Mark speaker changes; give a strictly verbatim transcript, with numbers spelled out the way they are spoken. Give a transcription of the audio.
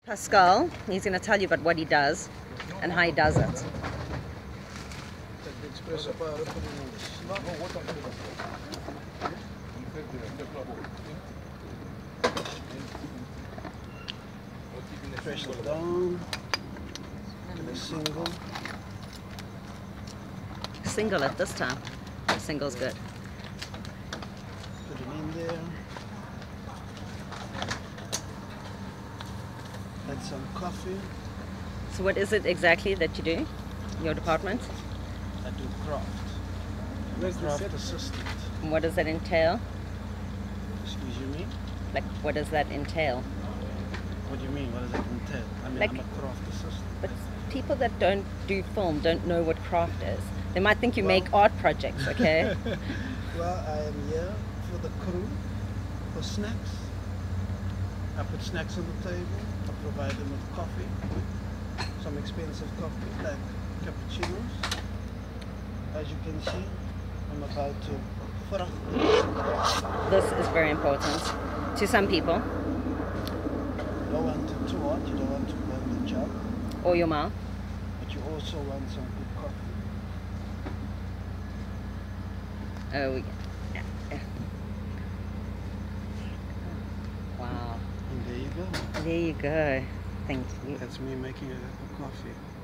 Speaker 1: Pascal, he's going to tell you about what he does and how he does it.
Speaker 2: Press it down. Give it a single.
Speaker 1: Single at this time. Single's good.
Speaker 2: Put it in there. Add some coffee.
Speaker 1: So what is it exactly that you do? Your department?
Speaker 2: I do craft.
Speaker 3: Where's the
Speaker 2: Craft
Speaker 3: set?
Speaker 2: assistant.
Speaker 1: And what does that entail?
Speaker 2: Excuse me?
Speaker 1: Like, what does that entail?
Speaker 2: What do you mean? What does it entail? I mean,
Speaker 1: Like-
Speaker 2: I'm a craft assistant.
Speaker 1: But people that don't do film don't know what craft is. They might think you
Speaker 2: Well-
Speaker 1: make art projects, okay?
Speaker 2: Well, I am here for the crew, for snacks. I put snacks on the table. I provide them with coffee, some expensive coffee like cappuccinos. As you can see, I'm about to fry.
Speaker 1: This is very important to some people.
Speaker 2: You don't want it too hot, you don't want to burn the job,
Speaker 1: Or your mouth.
Speaker 2: but you also want some good coffee.
Speaker 1: Oh, we yeah, yeah. Wow.
Speaker 2: And there you go.
Speaker 1: There you go. Thank you.
Speaker 2: That's me making a cup of coffee.